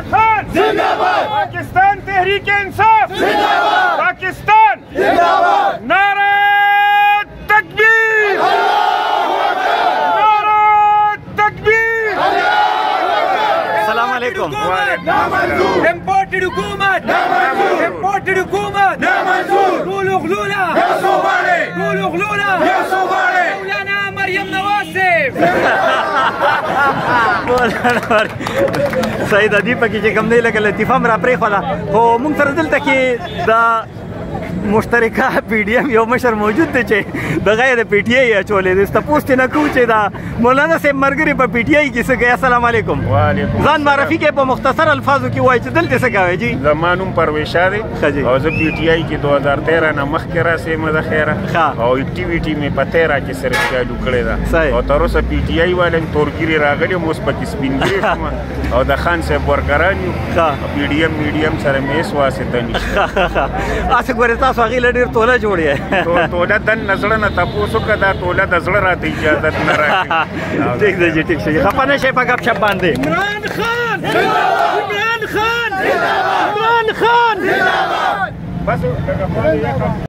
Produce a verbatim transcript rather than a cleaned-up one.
खान जिंदाबाद, पाकिस्तान तहरीक इंसाफ जिंदाबाद, पाकिस्तान जिंदाबाद, नारे तकबीर, नारे तकबीर। अस्सलाम वालेकुम। इम्पोर्टेड हुकूमत, इम्पोर्टेड हुकूमत, रूल उगलूला, रूल उगलूला, मौलाना मरियम नवाज से सही د دې پکې چې کوم دی لکه لطیفه م را پرېښوله خو موږ سره دلته کې د مشترکه پی ډي ایم یو مشر موجود دی چې دغه یې د پی ټي آی اچولی دی تپوس ترې نه کوو چې دا مولانا صاحب ملګري په پی ټي آی کې څه کوي. السلام علیکم. ځان معرفي کوئ په مختصر الفاظو کې وایي چې دلته څه کوئ جي؟ زما نوم پرویز شاه دی او زه پی ټي آی کې دو هزار تیرہ نه مخکې راسېم د خیره او اکټیویټي مې په تیرہ کې صرف چالو کړې ده او تر اوسه پی ټي آی والے تورګیري راغلي اوس پکې سپینګیري شوم او د خان صاحب ورکران یو پی ډي ایم میډیم سره مې هېڅ واسطه نشته. هسې ګورې تاسو هغې له ډېر توله جوړ یې توله دننه زړه نه تپوس وکړه دا توله د زړه راته اجازت نه راکوي. ټیک دی جي ټیک شي خفه نه شئ په ګپ شپ باندې. عمران خان عمران خان عمران خان بس